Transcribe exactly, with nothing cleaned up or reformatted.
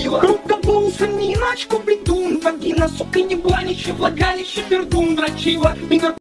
красиво. Рукоблуз, не иначе, бредун, вагина, сука, не бланище, влагалище, пердун, дрочила.